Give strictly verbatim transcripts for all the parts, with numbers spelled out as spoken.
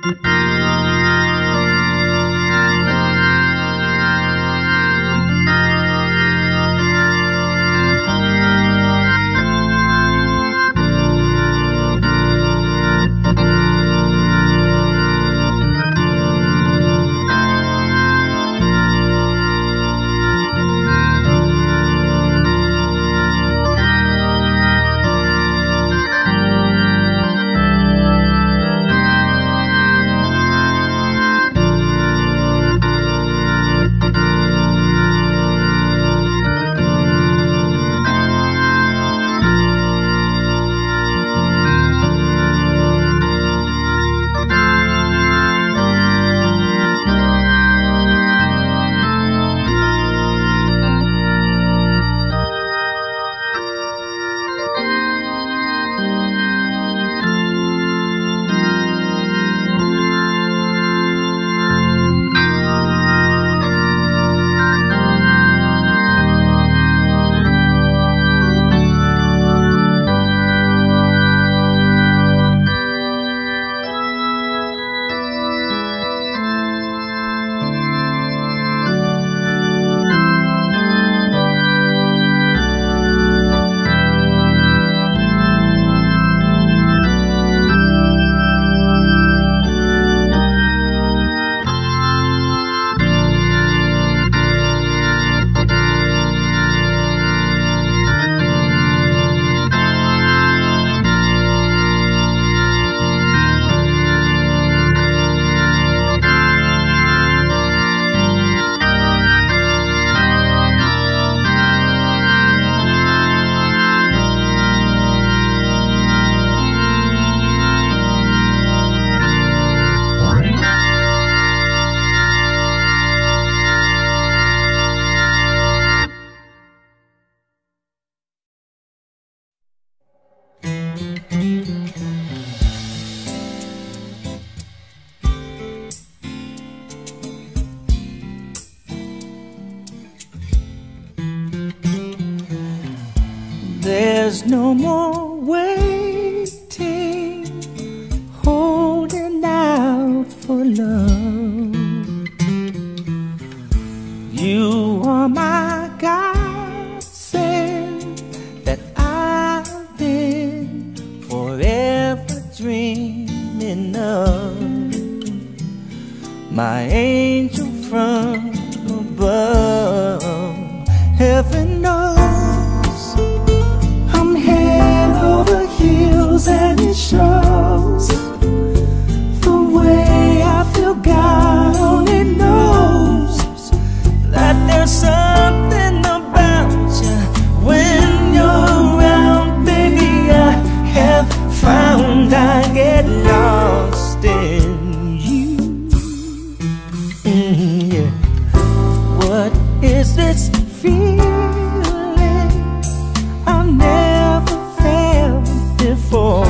There's no more waiting, holding out for love. You are my godsend that I've been forever dreaming of. My angel from above. Heaven knows I'm head over heels, and it shows. The way I feel, God only knows that there's something about you when you're around, baby. I have found I get lost in you. Mm, yeah. What is this feeling I've never felt before,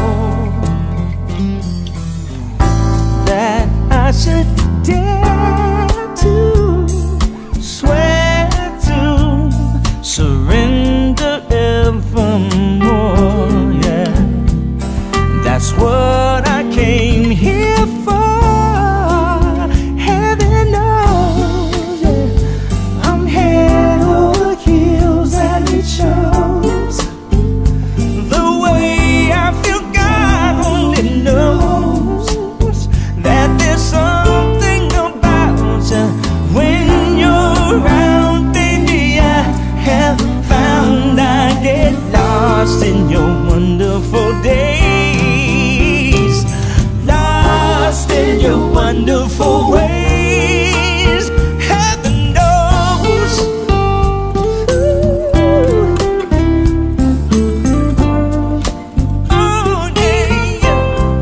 that I should dare to swear to surrender evermore? Yeah, that's what I came here for. Heaven knows, yeah, I'm head over heels, and it shows. The way I feel, God only knows that there's something about you when you're around, baby. I have found I get lost in your wonderful days, lost in your wonderful ways. Heaven knows. Oh, yeah, yeah.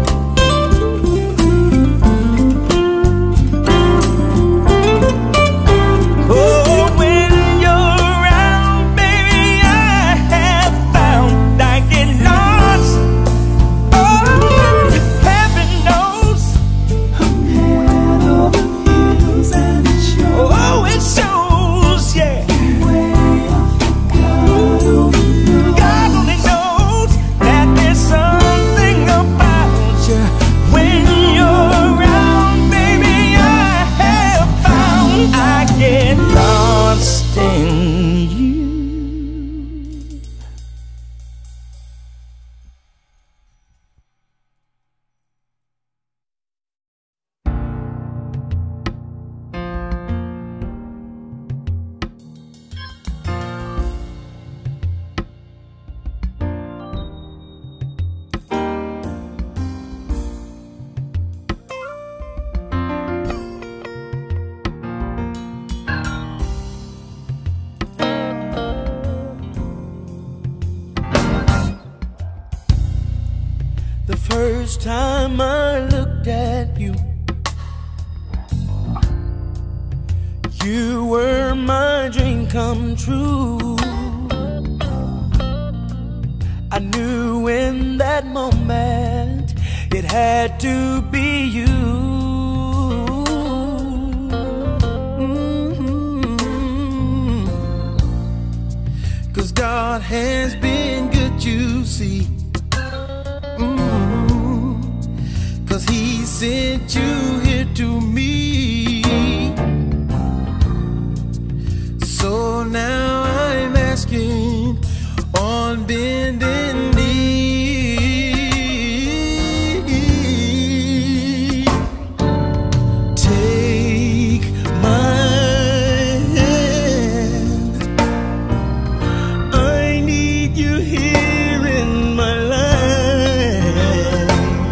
Oh, when you're around, baby, I have found I get lost. Oh, heaven knows I'm head The first time I looked at you, you were my dream come true. I knew in that moment it had to be you. Mm-hmm. 'Cause God has been good, you see. Mm-hmm. 'Cause He sent you here to me. So now I'm asking on bending knee, take my hand. I need you here in my life.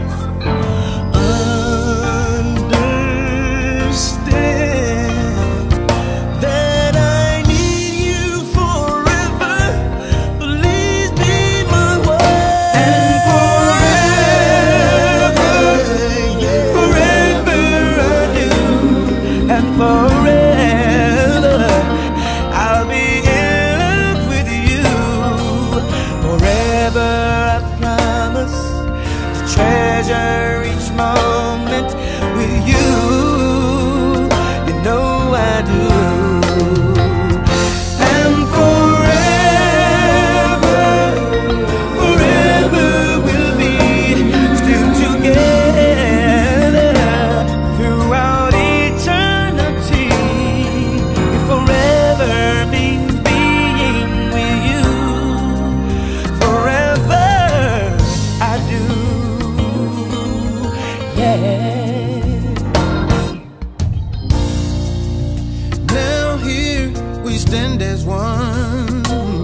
Understand that I need you forever. Please be my wife. And forever, forever I do. And forever I'll be in love with you. Forever I promise to treasure each moment with you. You know I do. And forever, forever we'll be still together throughout eternity. If forever means being with you, forever I do. Yeah. Now here we stand as one.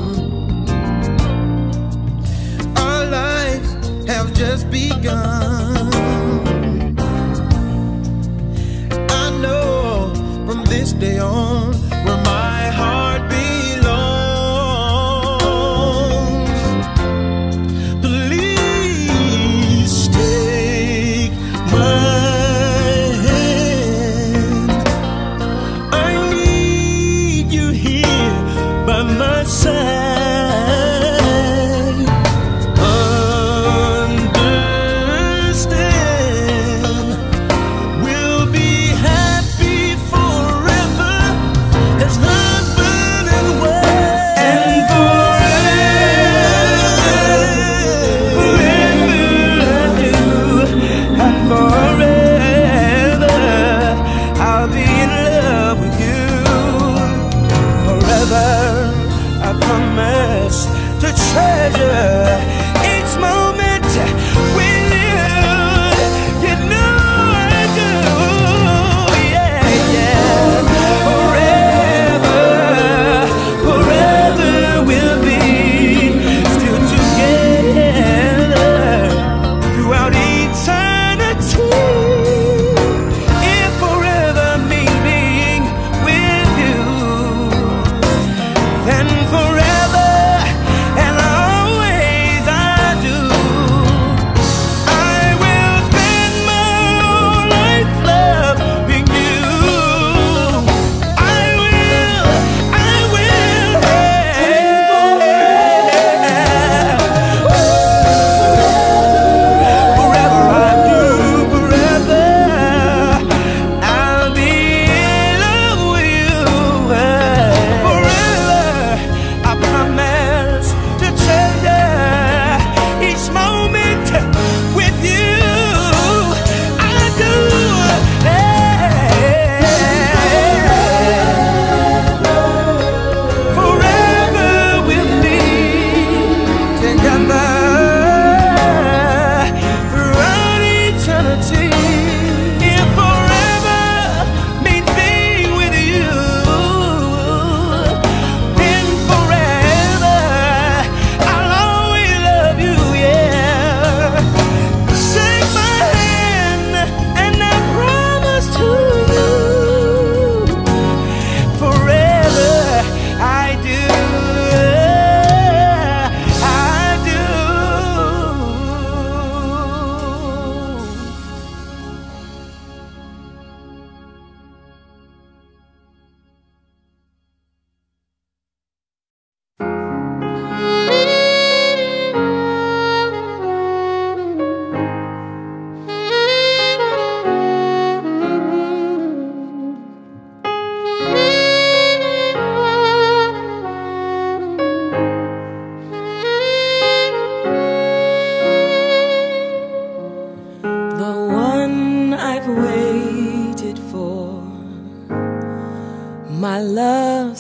Our lives have just begun. I know from this day on where my heart belongs. Please take my hand. I need you here by my side. Understand, we'll be happy forever as husband and wife. And forever, forever I do. And forever I'll be in love with you. Forever I promise to treasure each moment with you. You know I do. Yeah, yeah. Forever, forever we'll be still together throughout eternity. If forever means being with you, then forever and always I do. I will spend my whole life loving you. I will, I will. Forever I do, forever I'll be in love with you. Forever I promise to treasure each moment with you. I do. Forever we'll be together throughout eternity. If forever means being with you, then forever I'll always love you, yeah. Shake my hand and I promise to you, forever I do, I do.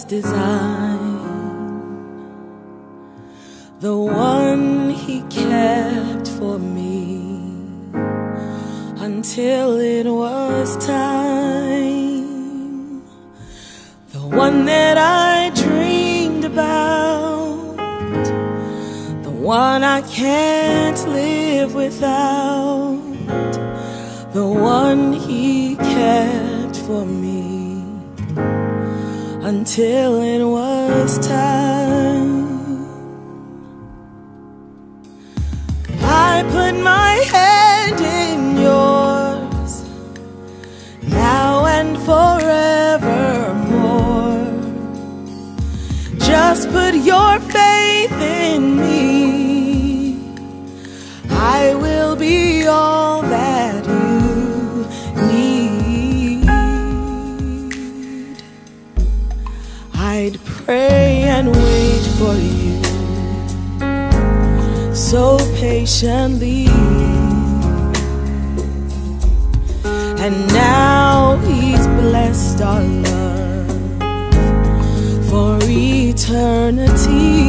design, the one He kept for me until it was time, the one that I dreamed about, the one I can't live without, the one He kept for me until it was time. I put my hand in yours, now and forevermore. Just put your faith in me, I will be all that you need. I'd pray and wait for you so patiently, and now He's blessed our love for eternity.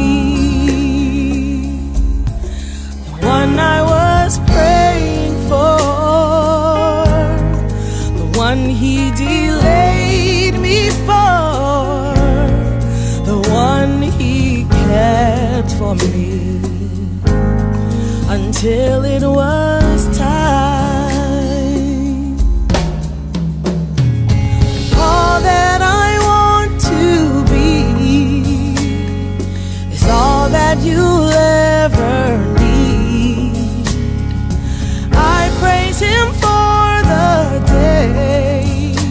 The one I was praying for, the one He delayed me for, the one He kept for me until it was time. All that I want to be is all that you'll ever need. I praise Him for the day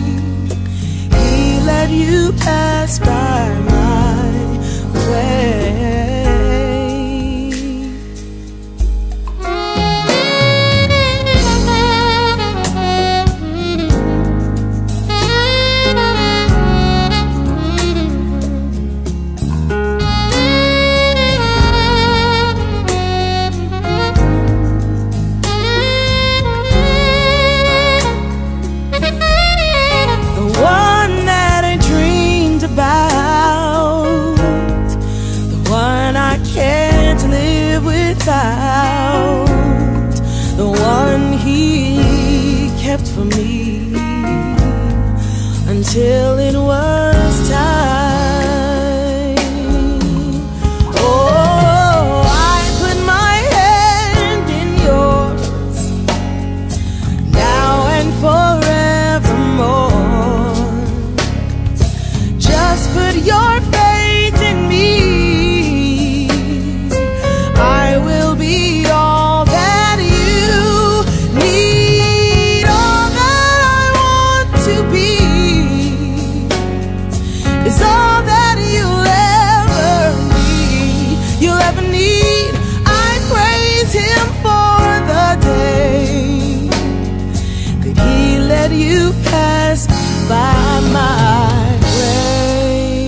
He let you pass by my way. The one He kept for me until it was time. Oh, I put my hand in yours, now and forevermore. Just put your faith in me, I will be all that you need. All that I want to be is all that you'll ever need. You'll ever need. I praise Him for the day that He let you pass by my way.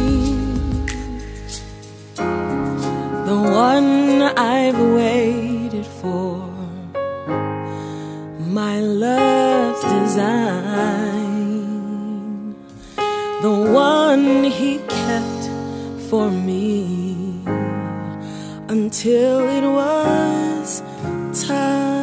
The one I've waited for, my love's design, the one He kept for me until it was time.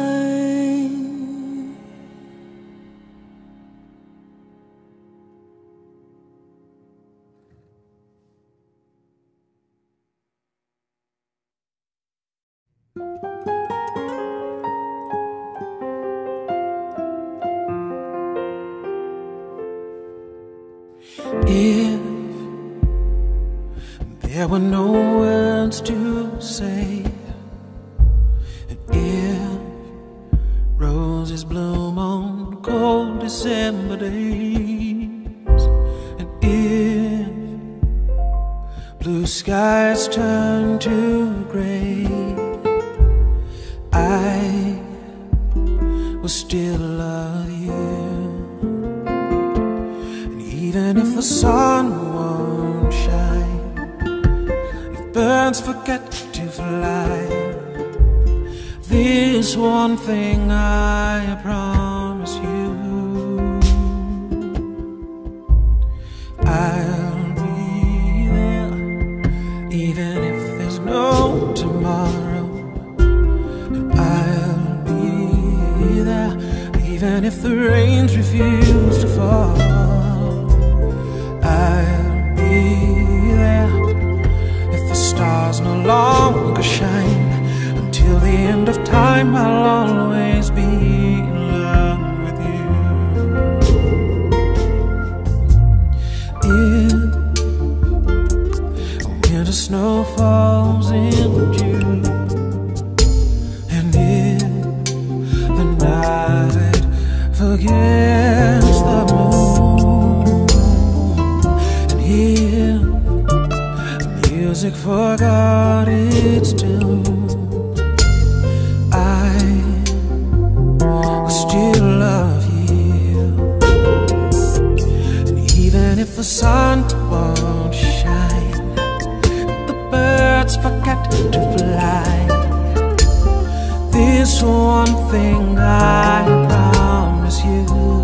If there were no words to say, and if roses bloom on cold December days, and if blue skies turn to gray, I will still love you. Even if the sun won't shine, if birds forget to fly, this one thing I promise you, I'll be Even if the rains refuse to fall, I'll be there. If the stars no longer shine, until the end of time I'll always be in love with you. If winter snow falls in June, and if the night forgets the moon, and if music forgot its tune, I will still love you. And even if the sun won't shine, the birds forget to fly, this one thing I promise you,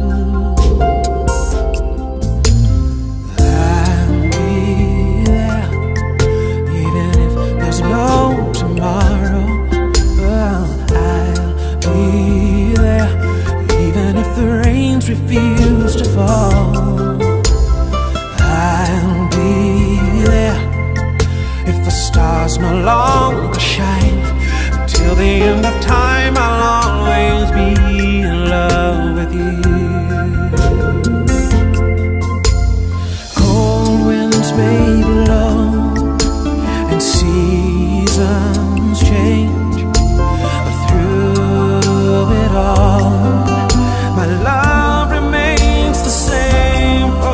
I'll be there. Even if there's no tomorrow, well, I'll be there. Even if the rains refuse to fall, I'll be there. If the stars no longer shine, till the end of time I'll always be in love with you. Cold winds may blow and seasons change, but through it all my love remains the same. Oh,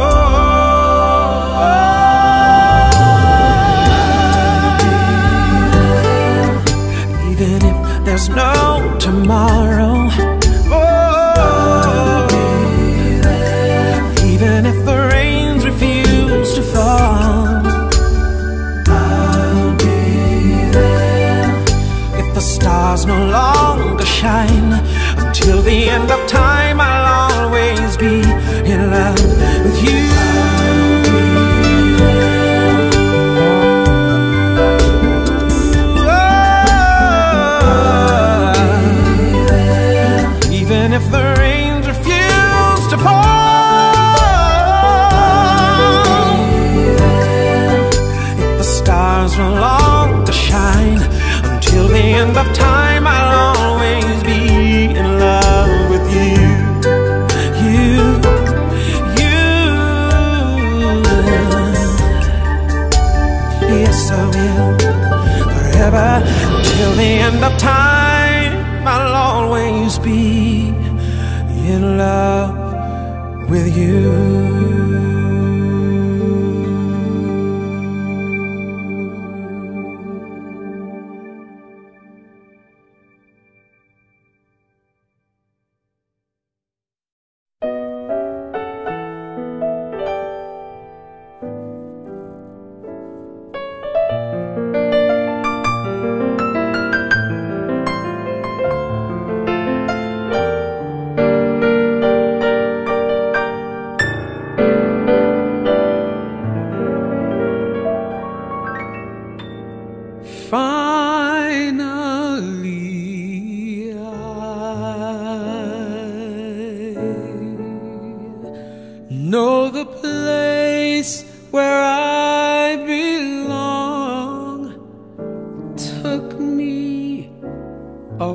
even if there's no tomorrow, oh, even if the rains refuse to fall, I'll be there. If the stars no longer shine, until the end of time I'll always be in love with you. Even if the rains refuse to fall, if the stars no longer shine, until the end of time I'll always be in love with you. You, you, yes I will, forever, until the end of time I'll always be in love with you. Finally, I know the place where I belong. Took me a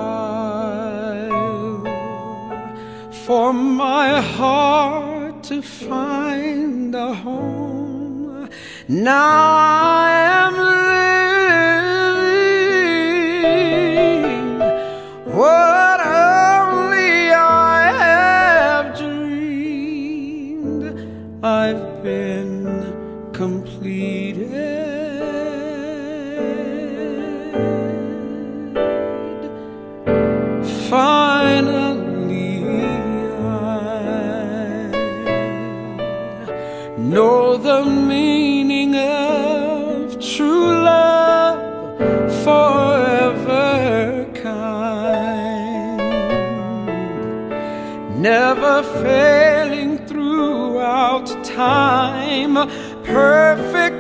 while for my heart to find a home. Now I am what only I have dreamed. I've been completed. Finally, I know the meaning of true love, forever kind, never failing throughout time, perfect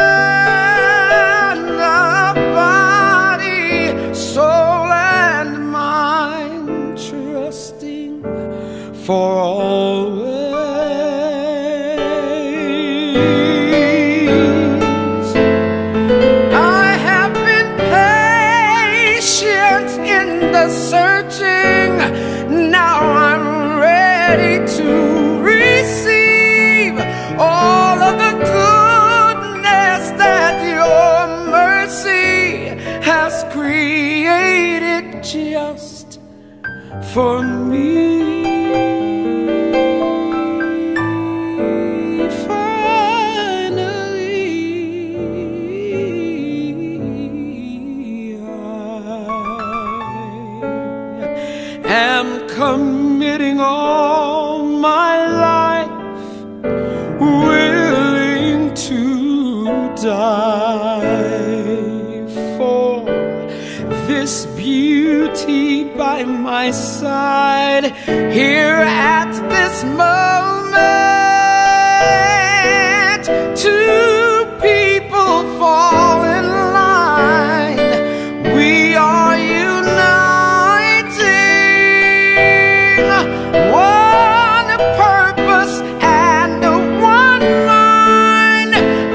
communion of body, soul and mind. the searching. Now I'm ready to receive all of the goodness that your mercy has created just for me. Am committing all my life, willing to die for this beauty by my side here at this moment. Two people fall in line. We are one purpose and one mind,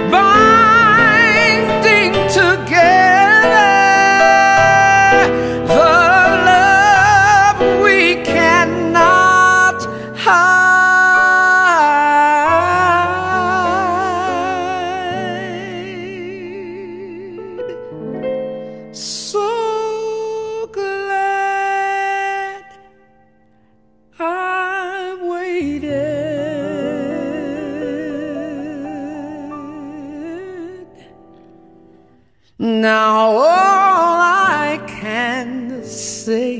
binding together the love we cannot hide. So glad I've waited. Now all I can say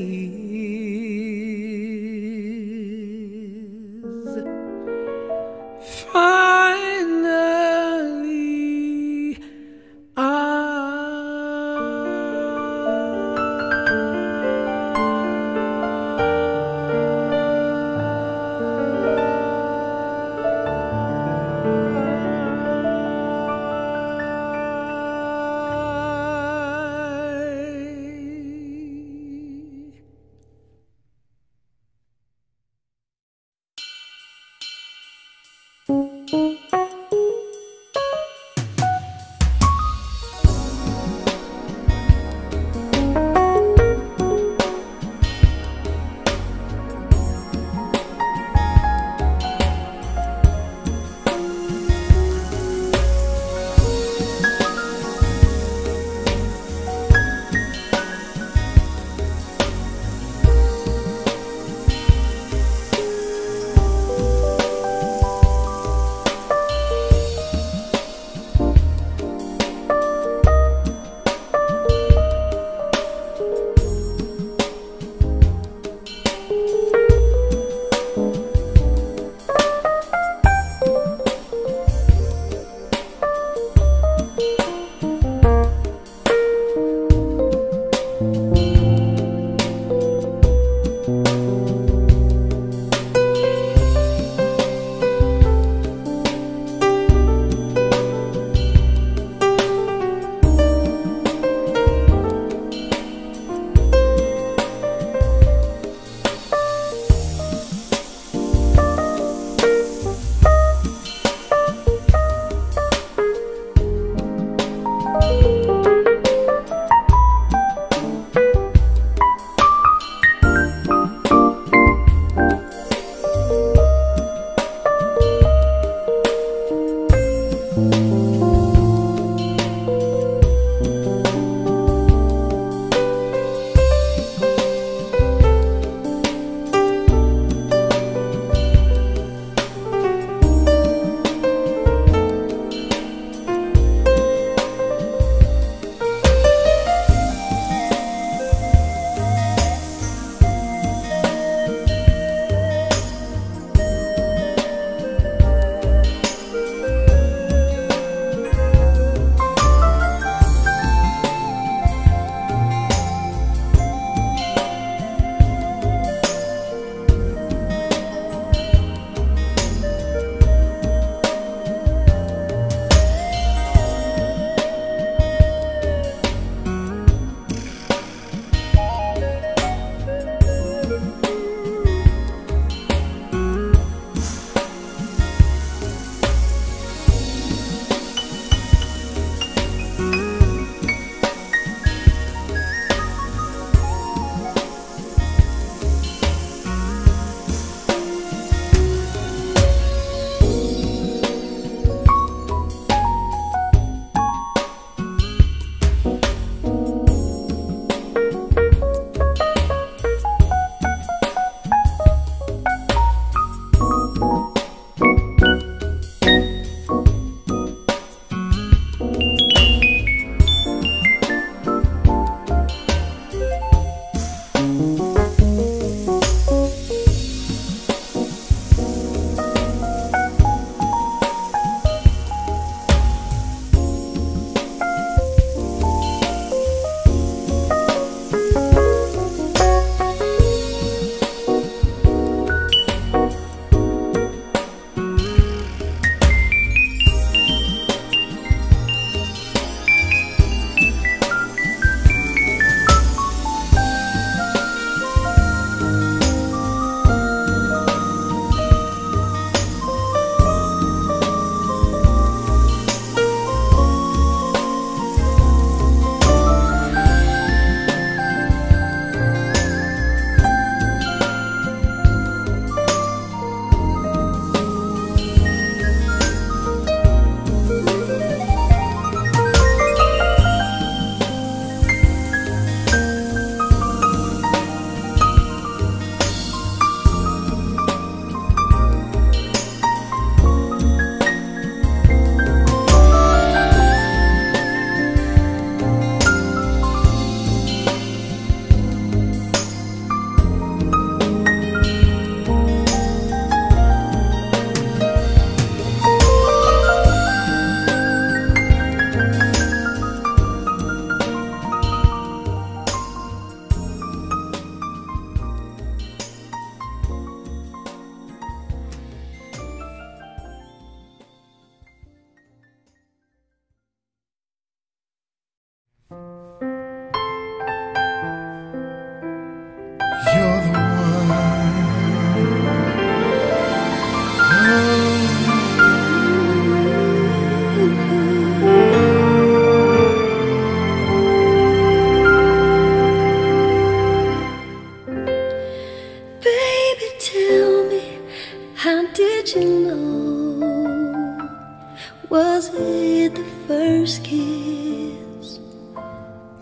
is finally I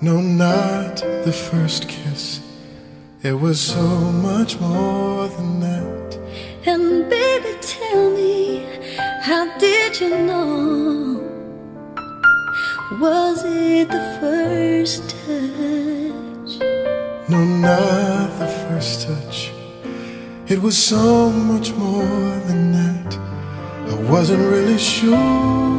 No, not the first kiss. It was so much more than that. And baby, tell me, how did you know? Was it the first touch? No, not the first touch. It was so much more than that. I wasn't really sure,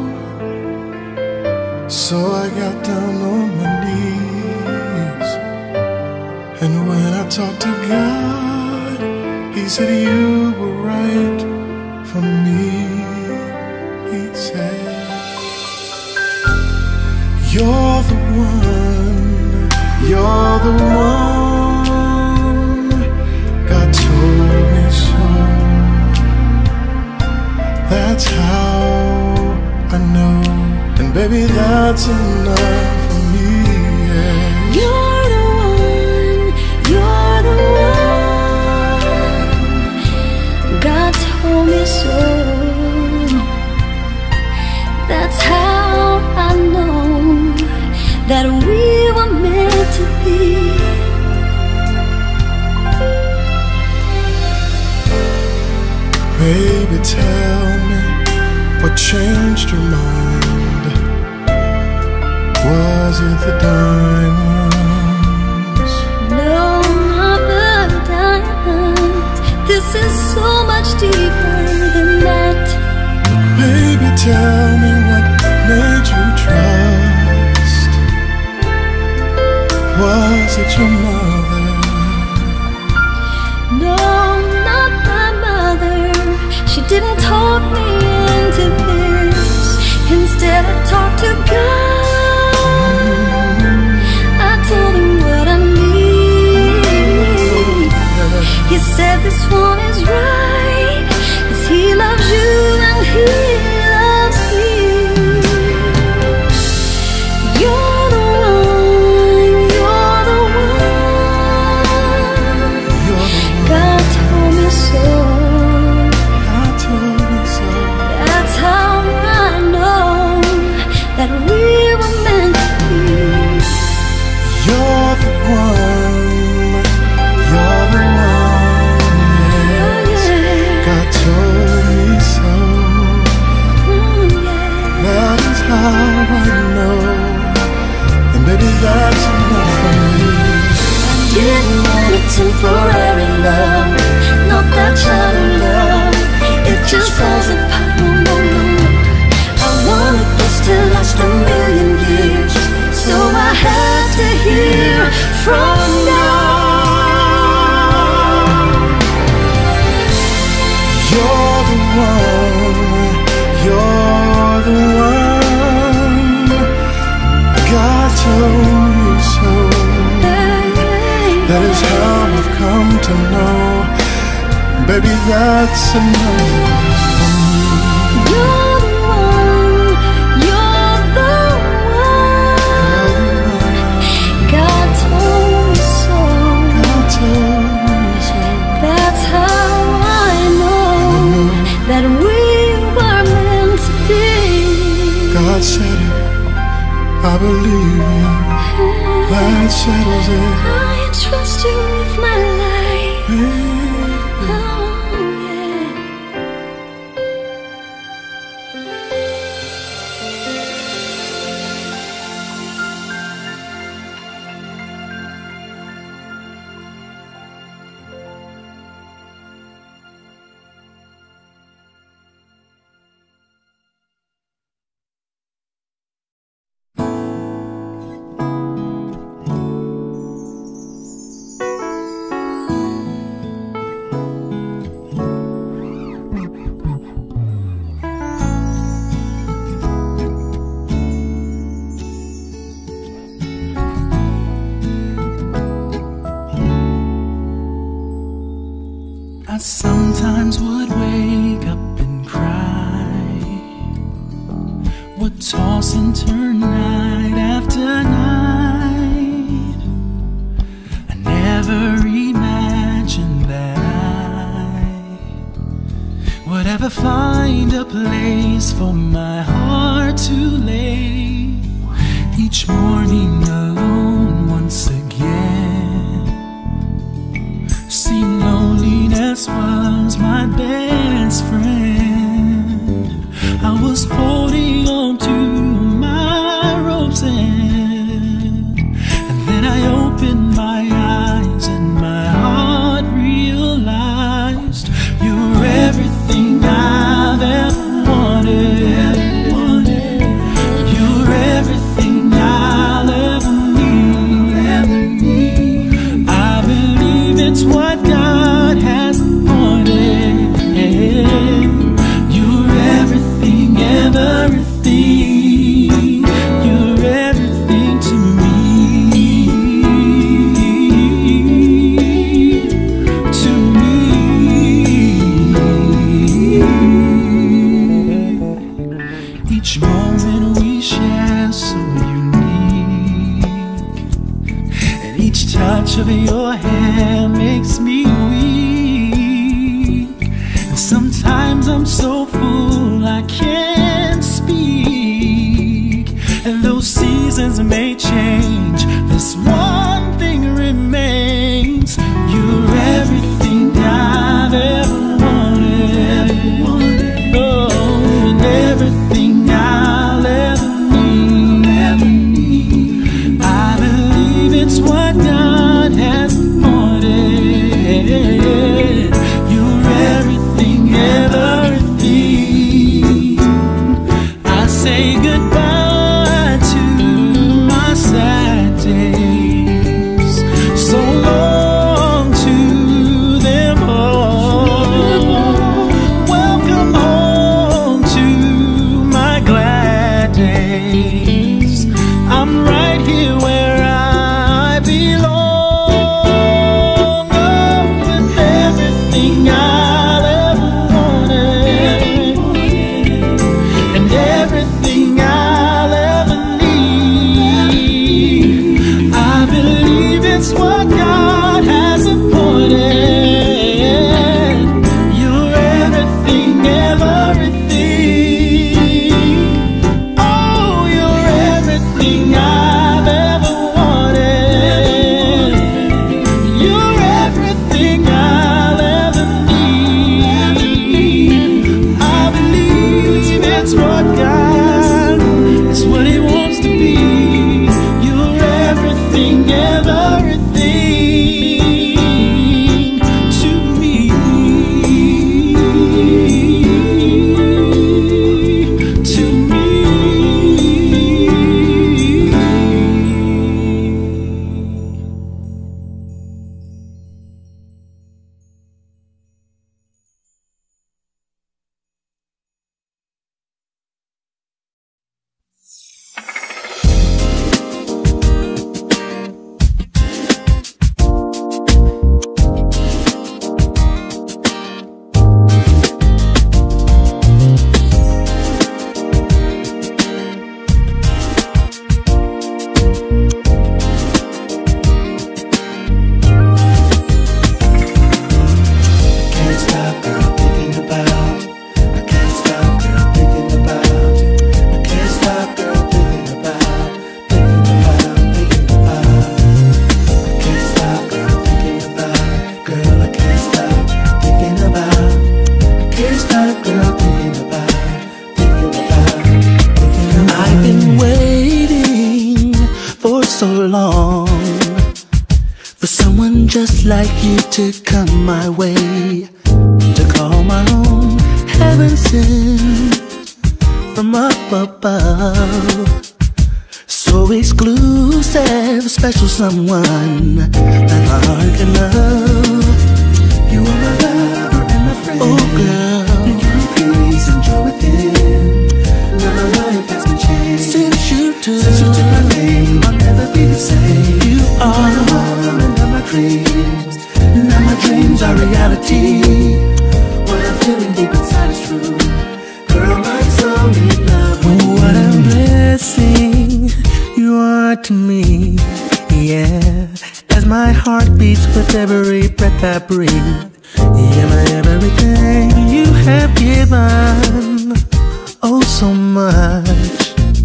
so I got down on my knees. And when I talked to God, He said you were right for me. He said, you're the one, you're the one. God told me so. That's how I know. And baby, that's enough for me, yeah. You're the one, you're the one. God told me so. That's how I know that we were meant to be. Baby, tell me what changed your mind. Was it the diamonds? No, not the diamonds. This is so much deeper than that. Baby, tell me what made you trust. Was it your mother? No, not my mother. She didn't talk me into this. Instead I talked to God. I told him what I need. He said this one is right, 'cause he loves you and he loves me. You're the one, you're the one. You're the one. God told me so. God told me so. That's how I know that we were meant to be. You're the one. You're the one. Yes. God told me so. That is how I know. And baby, that's enough for me. Didn't want a temporary love, not that child of love. It just falls apart, no, no, no. I wanted this to last a million years, so I had to hear from God. You're the one. You're the one. God told me so. That is how I've come to know. Baby, that's enough for me. You're the one, you're the one. God told me so. God told me so. That's how I know that we were meant to be. God said it, I believe it. That settles it. I trust you with my life. Baby. Oh, yeah. I sometimes would wake up and cry, would toss and turn night after night. I never imagined that I would ever find a place for my heart to lay each morning alone. best friend. I was holding on to my ropes end, and then I opened my eyes and my heart realized you were everything I've ever wanted. You were everything I'll ever need. I believe it's what God has appointed. You're everything, everything. You're everything to me, to me. Each moment we share so unique, and each touch of your hair makes me weak. And sometimes I'm so full I can't speak. And though seasons may change, this one thing remains. You're everything I've ever wanted. Oh, and everything I'll ever need. I believe it's what God has appointed. You're everything, everything. I say goodbye to my sad days. So long to them all. Welcome home to my glad days. I'm right here where I belong. Oh, with everything I'll ever wanted, and everything I'll ever need. I believe it's what God has appointed. You're everything, everything. Oh, you're everything I've ever wanted. You're everything I'll ever need. I believe it's what God, it's what He wants to be. You're everything, everything to me, to me. Can't stop, girl, thinking about. I can't stop, girl, thinking about. I can't stop, girl, thinking about. Thinking about, thinking about. I can't stop, girl, thinking about. Girl, I can't stop thinking about. I can't stop, girl, thinking about. Thinking about, thinking about. I've been waiting for so long for someone just like you to come my way, to call my own, heaven sent from up above. So exclusive, special someone that my heart can love. You are my lover and my friend. Oh girl, you give me peace and joy within. Now my life has been changed since you took, since you took my name. I'll never be the same. You are the woman of my dreams. Now my dreams are reality. What I'm feeling deep inside is true. Girl, I'm so in love with you. What a blessing you are to me, yeah. As my heart beats with every breath I breathe, yeah, my everything you have given. Oh, so much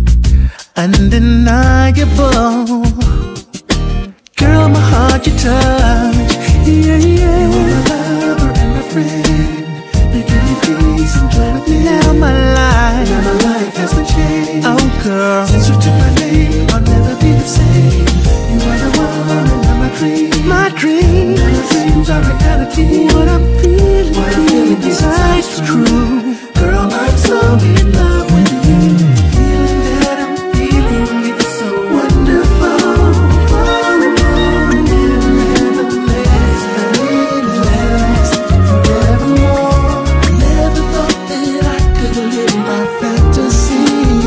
undeniable. Girl, my heart you touch, yeah, yeah. You are my lover and my friend. You give me peace dreams, my dreams, my dreams are reality. What I'm feeling, what I'm feeling inside's true. Girl, I'm so in love with you. Feeling that I'm feeling, it's so wonderful. Oh, and it never lasts, and it lasts forevermore. Never thought that I could live my fantasy.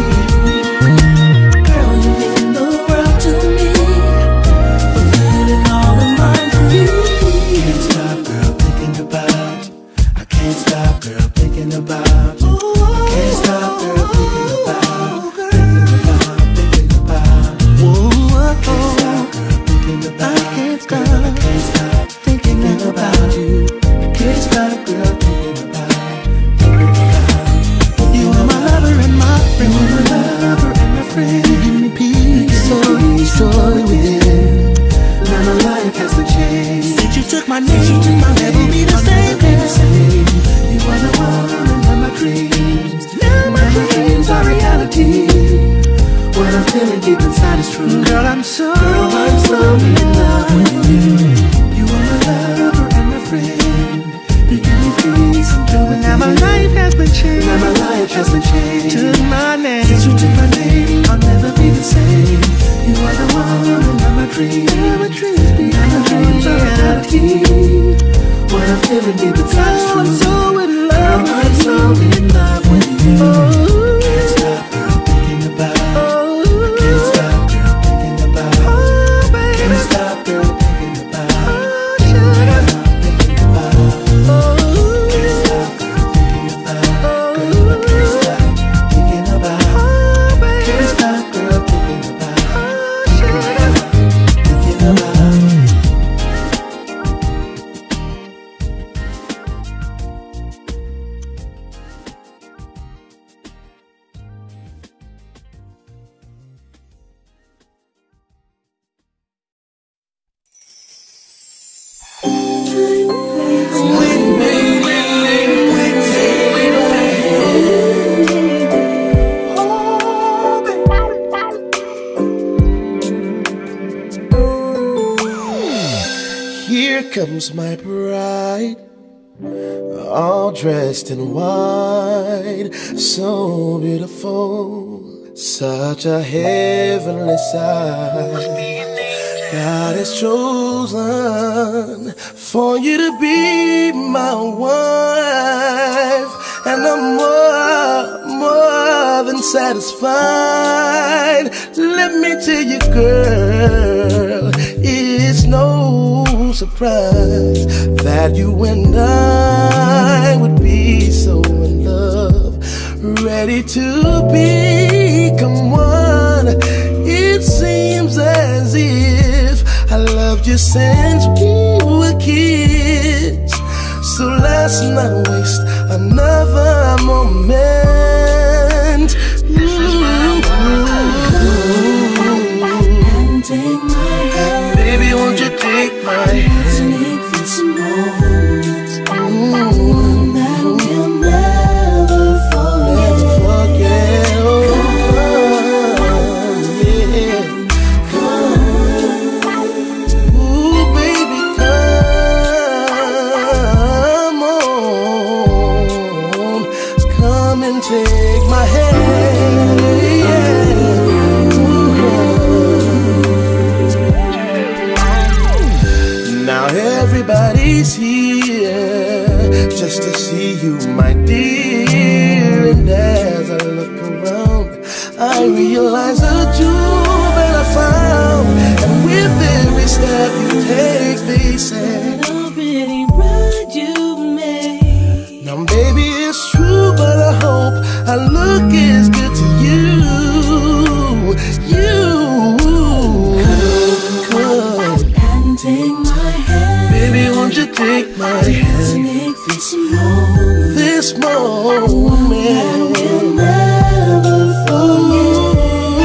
Girl, you mean the world to me. Fulfilling all of my dreams. Can't stop, girl, thinking about. I can't stop, girl, thinking about. I can't stop, girl, thinking about. Thinking about, thinking about. Whoa, can't stop, girl, thinking about. I can't stop, girl, I can't stop thinking about you. Can't stop, girl, thinking about. Thinking about. You are my lover and my friend. You are my lover and my friend. You give me peace, joy, joy within. Now my life has been changed. Since you took my name, since you took my name, never be the same. You are the woman of my dreams. Now my dreams are reality. What I'm feeling deep inside is true. Girl, I'm so, girl, I'm so in love with you. You are my lover and my friend. You give me peace and joy. Now my life has been changed. Now my life has been changed. Took my name. Since you took my name, I'll never be the same. You are the woman of my dreams. Now my dreams be now my dreams are reality. What I'm feeling deep inside is true. I'm so in love. Girl, I'm so in love with you. Oh, can't stop, girl, thinking about. Oh, I can't stop, girl, thinking about. Oh, baby, can't stop, girl, thinking about. Oh, shut up, thinking about. Oh, can't stop, girl, thinking about. Girl, I can't stop thinking about. Oh, baby, can't stop, girl, thinking about. Oh, shut up, thinking about. Here comes my bride, all dressed in white, so beautiful, such a heavenly sight. God has chosen for you to be my wife, and I'm more, more than satisfied. Let me tell you, girl, it's no surprise that you and I would be so in love, ready to become one. It seems as if I loved you since we were kids, so let's not waste another moment. And take my hand, baby, won't you take my hand? Let's make this moment one that we'll never forget. Never forget. Oh, come, yeah. Come, ooh, baby, come on, come and take my hand. Yeah. Now everybody's here just to see you, my dear. And as I look around, I realize the jewel that I found. And with every step you take, they say, what a pretty bride you made. Now baby, it's true, but I hope I look as good to you. You come and take my hand. Baby, won't you take my hand? Let's make this moment, this moment we'll never forget.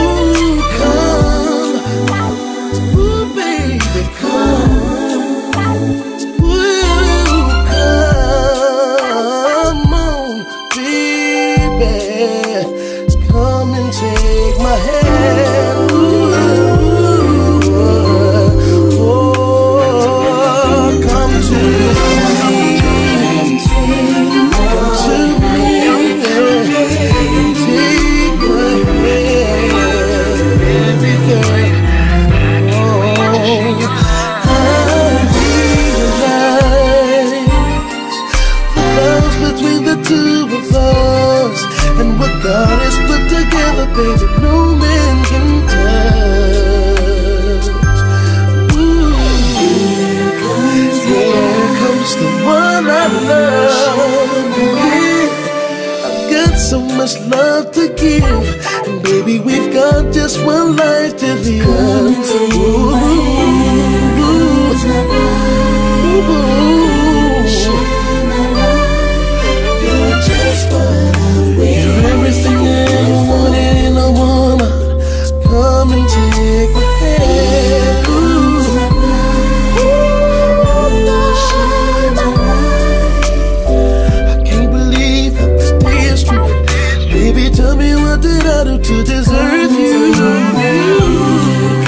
Come, ooh, baby, come, ooh, come on, baby, come and take my hand. Ooh, oh. life till the Come end. and take my hand. It's not right. Shine my light. You're just what I'm waiting You're everything that I wanted in a woman. Come and take my hand. It's not right. Shine my light. I can't believe that this day is true. Baby, tell me what did I do to deserve you?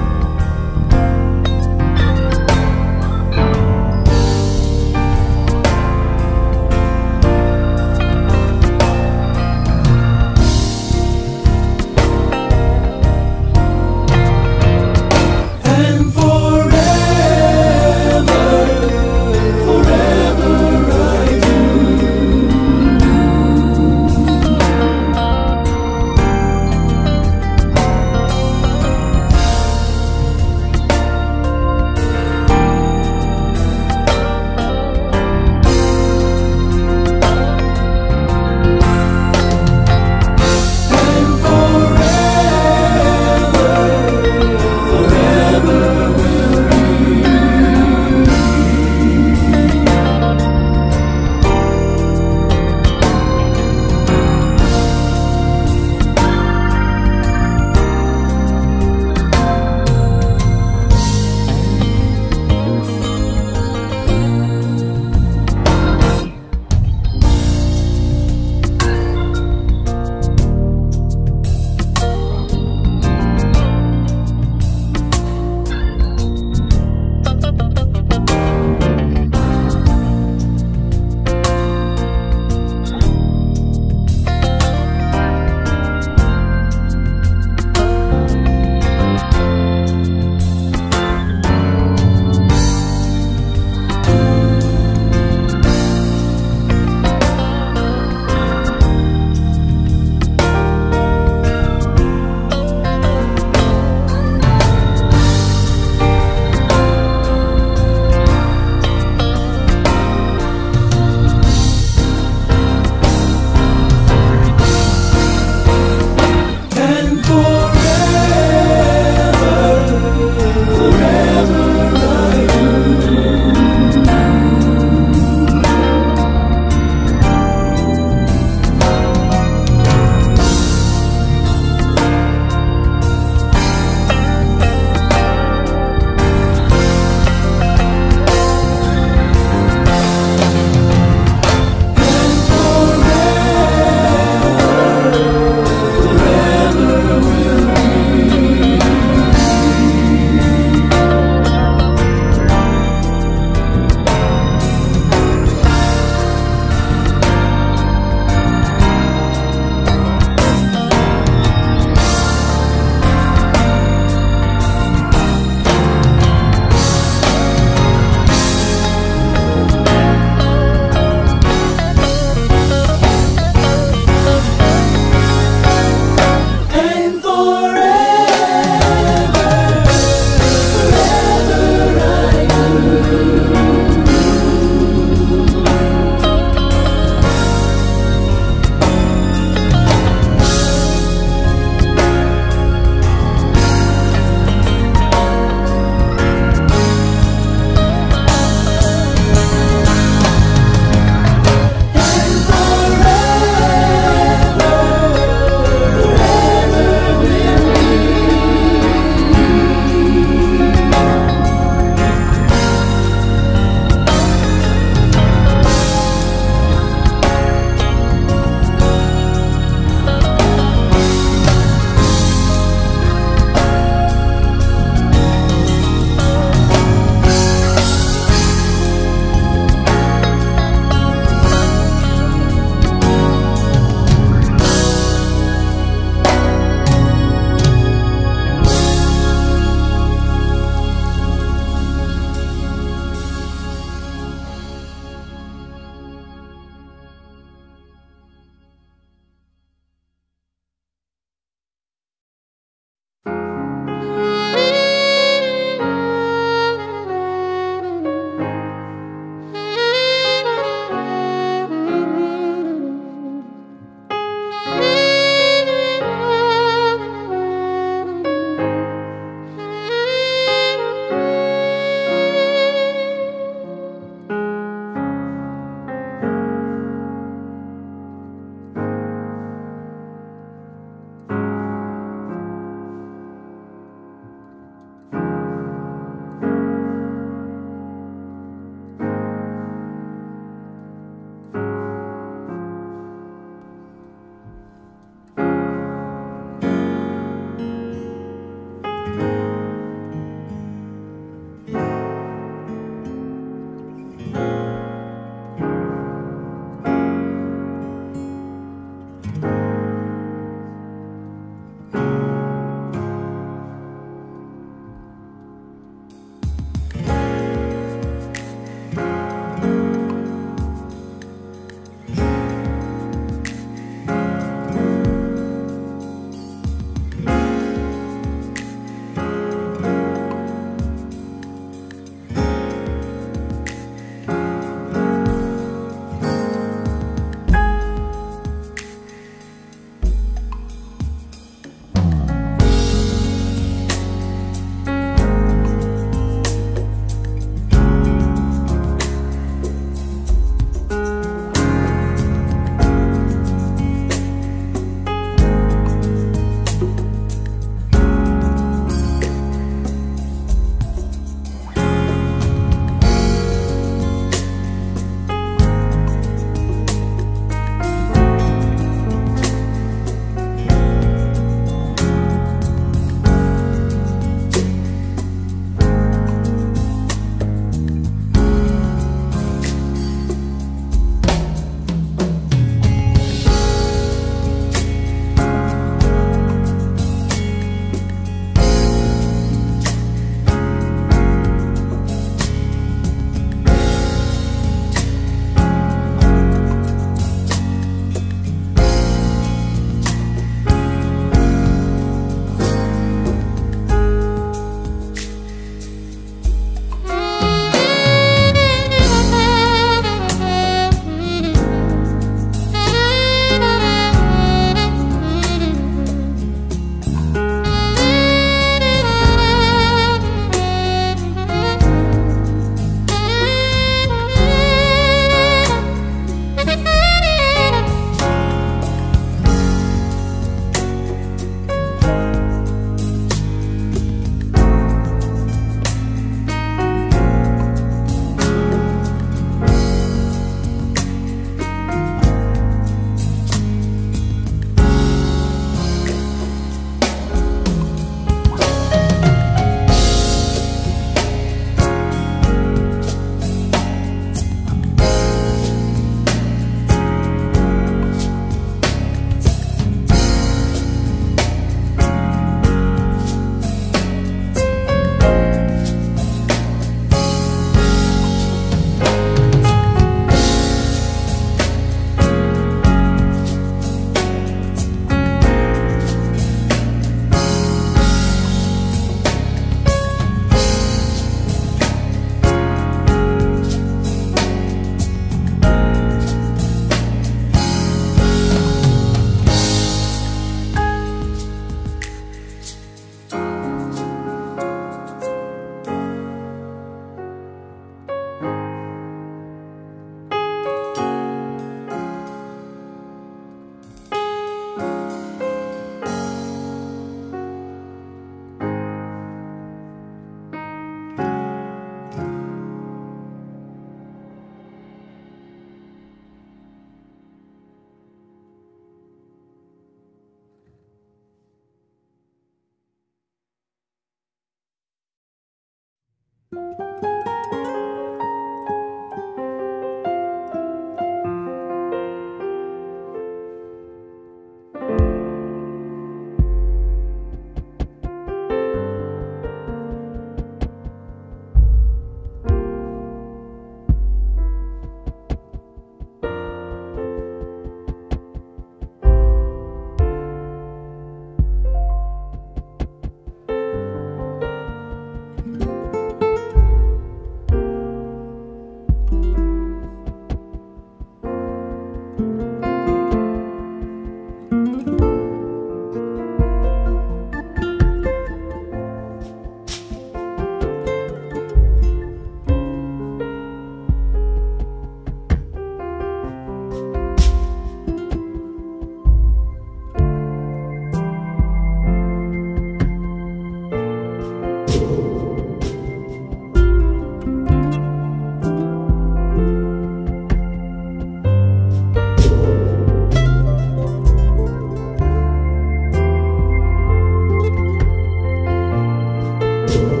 you.